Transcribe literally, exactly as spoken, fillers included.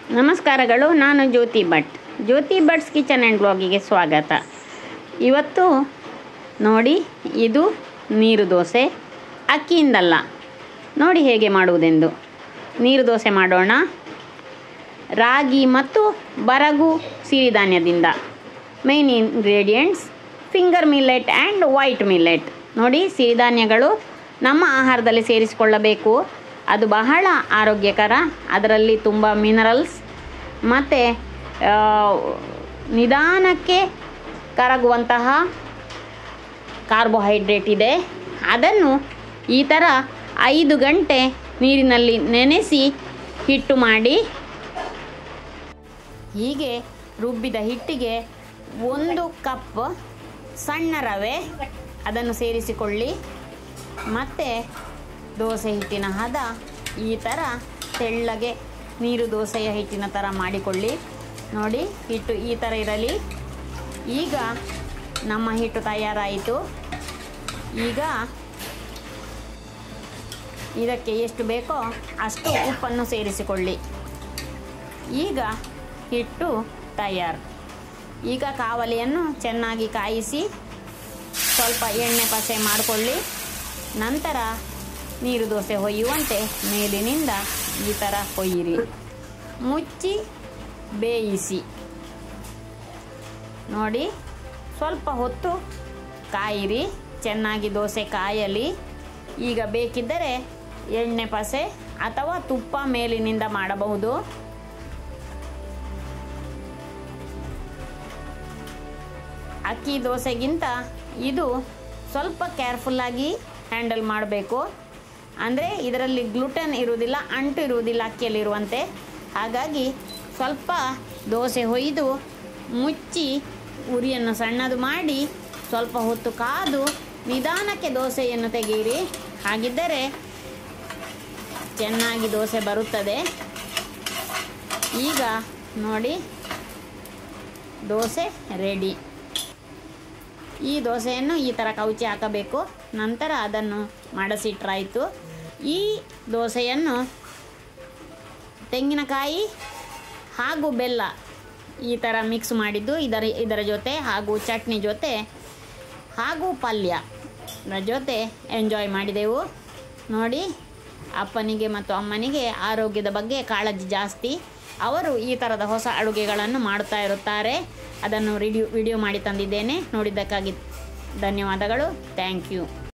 ನಮಸ್ಕಾರಗಳು. ನಾನು Jyothi Bhat. Jyothi Bhat's kitchen and ಬ್ಲಾಗಿಗೆ ಸ್ವಾಗತ. ಇವತ್ತು ನೋಡಿ, ಇದು ನೀರು ದೋಸೆ, ಅಕ್ಕಿಯಿಂದಲ್ಲ. ನೋಡಿ ಹೇಗೆ ಮಾಡುವುದೆಂದು. ನೀರು ದೋಸೆ ಮಾಡೋಣ. ರಾಗಿ ಮತ್ತು ಬರಗು ಸಿರಿಧಾನ್ಯದಿಂದ. Main ingredients finger millet and white millet. ನೋಡಿ, ಸಿರಿಧಾನ್ಯಗಳು ನಮ್ಮ ಆಹಾರದಲ್ಲಿ ಸೇರಿಸಿಕೊಳ್ಳಬೇಕು. ಅದು ಬಹಳ ಆರೋಗ್ಯಕರ. ಅದರಲ್ಲಿ ತುಂಬ ಮಿನರಲ್ಸ್ ಮತ್ತು ನಿಧಾನಕ್ಕೆ ಕರಗುವಂತಹ ಕಾರ್ಬೋಹೈಡ್ರೇಟ್ ಇದೆ. ಅದನ್ನು ಈ ಥರ ಐದು ಗಂಟೆ ನೀರಿನಲ್ಲಿ ನೆನೆಸಿ ಹಿಟ್ಟು ಮಾಡಿ, ಹೀಗೆ ರುಬ್ಬಿದ ಹಿಟ್ಟಿಗೆ ಒಂದು ಕಪ್ ಸಣ್ಣ ರವೆ ಅದನ್ನು ಸೇರಿಸಿಕೊಳ್ಳಿ. ಮತ್ತು ದೋಸೆ ಹಿಟ್ಟಿನ ಹದ ಈ ಥರ ತೆಳ್ಳಗೆ ನೀರು ದೋಸೆಯ ಹಿಟ್ಟಿನ ಥರ ಮಾಡಿಕೊಳ್ಳಿ. ನೋಡಿ, ಹಿಟ್ಟು ಈ ಥರ ಇರಲಿ. ಈಗ ನಮ್ಮ ಹಿಟ್ಟು ತಯಾರಾಯಿತು. ಈಗ ಇದಕ್ಕೆ ಎಷ್ಟು ಬೇಕೋ ಅಷ್ಟು ಉಪ್ಪನ್ನು ಸೇರಿಸಿಕೊಳ್ಳಿ. ಈಗ ಹಿಟ್ಟು ತಯಾರು. ಈಗ ಕಾವಲಿಯನ್ನು ಚೆನ್ನಾಗಿ ಕಾಯಿಸಿ ಸ್ವಲ್ಪ ಎಣ್ಣೆ ಪಸೆ ಮಾಡಿಕೊಳ್ಳಿ. ನಂತರ ನೀರು ದೋಸೆ ಹೊಯ್ಯುವಂತೆ ಮೇಲಿನಿಂದ ಈ ಥರ ಹೊಯ್ಯಿರಿ. ಮುಚ್ಚಿ ಬೇಯಿಸಿ. ನೋಡಿ, ಸ್ವಲ್ಪ ಹೊತ್ತು ಕಾಯಿರಿ. ಚೆನ್ನಾಗಿ ದೋಸೆ ಕಾಯಲಿ. ಈಗ ಬೇಕಿದ್ದರೆ ಎಣ್ಣೆ ಪಸೆ ಅಥವಾ ತುಪ್ಪ ಮೇಲಿನಿಂದ ಮಾಡಬಹುದು. ಅಕ್ಕಿ ದೋಸೆಗಿಂತ ಇದು ಸ್ವಲ್ಪ ಕೇರ್ಫುಲ್ಲಾಗಿ ಹ್ಯಾಂಡಲ್ ಮಾಡಬೇಕು. ಅಂದರೆ ಇದರಲ್ಲಿ ಗ್ಲುಟನ್ ಇರುವುದಿಲ್ಲ, ಅಂಟು ಇರುವುದಿಲ್ಲ ಅಕ್ಕಿಯಲ್ಲಿರುವಂತೆ. ಹಾಗಾಗಿ ಸ್ವಲ್ಪ ದೋಸೆ ಹೊಯ್ದು ಮುಚ್ಚಿ ಉರಿಯನ್ನು ಸಣ್ಣದು ಮಾಡಿ ಸ್ವಲ್ಪ ಹೊತ್ತು ಕಾದು ನಿಧಾನಕ್ಕೆ ದೋಸೆಯನ್ನು ತೆಗೆಯಿರಿ. ಹಾಗಿದ್ದರೆ ಚೆನ್ನಾಗಿ ದೋಸೆ ಬರುತ್ತದೆ. ಈಗ ನೋಡಿ, ದೋಸೆ ರೆಡಿ. ಈ ದೋಸೆಯನ್ನು ಈ ಥರ ಕವುಚಿ ಹಾಕಬೇಕು. ನಂತರ ಅದನ್ನು ಮಡಸಿಟ್ರಾಯಿತು. ಈ ದೋಸೆಯನ್ನು ತೆಂಗಿನಕಾಯಿ ಹಾಗೂ ಬೆಲ್ಲ ಈ ಥರ ಮಿಕ್ಸ್ ಮಾಡಿದ್ದು ಇದರ ಇದರ ಜೊತೆ ಹಾಗೂ ಚಟ್ನಿ ಜೊತೆ ಹಾಗೂ ಪಲ್ಯದ ಜೊತೆ ಎಂಜಾಯ್ ಮಾಡಿದೆವು. ನೋಡಿ, ಅಪ್ಪನಿಗೆ ಮತ್ತು ಅಮ್ಮನಿಗೆ ಆರೋಗ್ಯದ ಬಗ್ಗೆ ಕಾಳಜಿ ಜಾಸ್ತಿ. ಅವರು ಈ ಥರದ ಹೊಸ ಅಡುಗೆಗಳನ್ನು ಮಾಡುತ್ತಾ ಇರುತ್ತಾರೆ. ಅದನ್ನು ರಿಡ್ಯೂ ವಿಡಿಯೋ ಮಾಡಿ ತಂದಿದ್ದೇನೆ. ನೋಡಿದ್ದಕ್ಕಾಗಿ ಧನ್ಯವಾದಗಳು. Thank you.